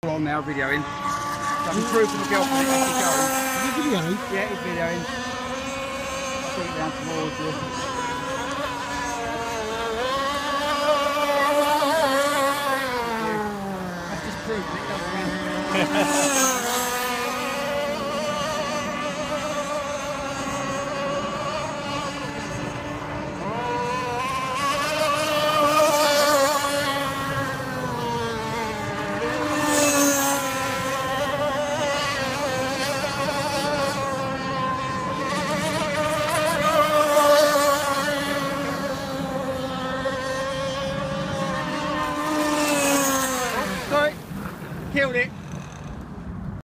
On now, videoing. So I can prove to my girlfriend it actually goes. Are you videoing? Yeah, it's videoing. I'll bring it down towards you.